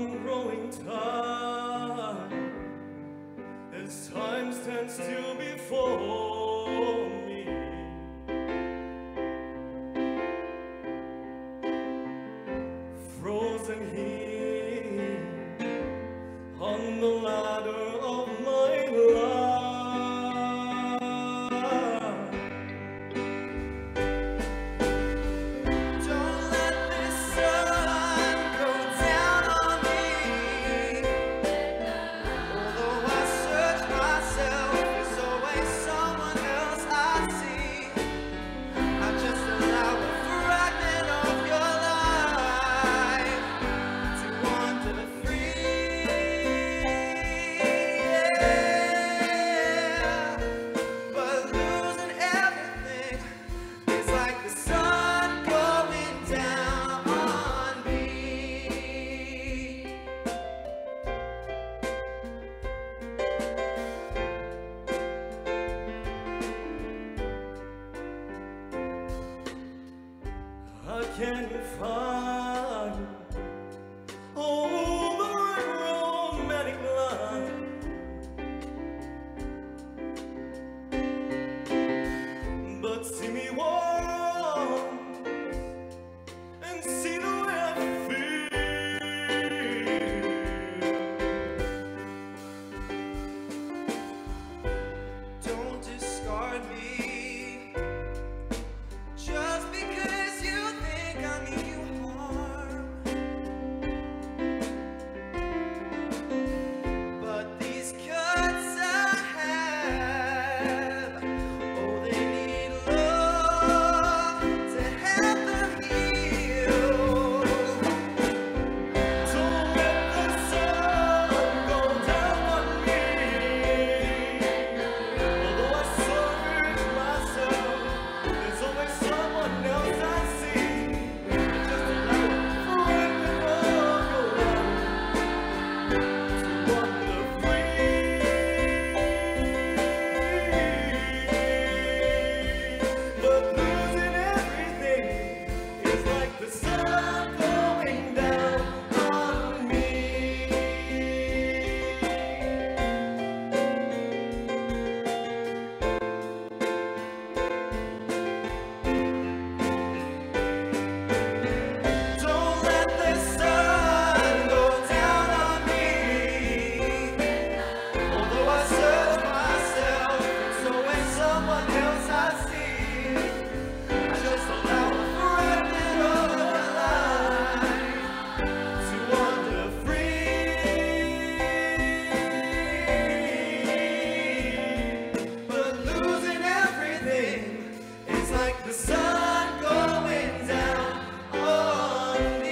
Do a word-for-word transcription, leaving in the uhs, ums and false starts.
I'm growing tired as time stands still before me. Frozen here on the ladder of my life. Don't let this sun go down on me. Although I search myself, there's always someone else I see. I just allow a fragment of your life to wander free. Yeah. But losing everything is like the sun going down on me. I can't find all the right romantic line, but see me walk and see the way I feel. Don't discard me just because you think I mean you harm. But these cuts I have, oh, they need love to help them heal. Don't let the sun go down on me. Although I search myself, there's always someone else I see. Just allow a fragment of your life to wander free. But losing everything is like the sun going down on me. Don't let the sun go down on me. Although I search myself, there's always someone else I see. I just allow a fragment of your life to wander free. But losing everything is like the sun going down on me.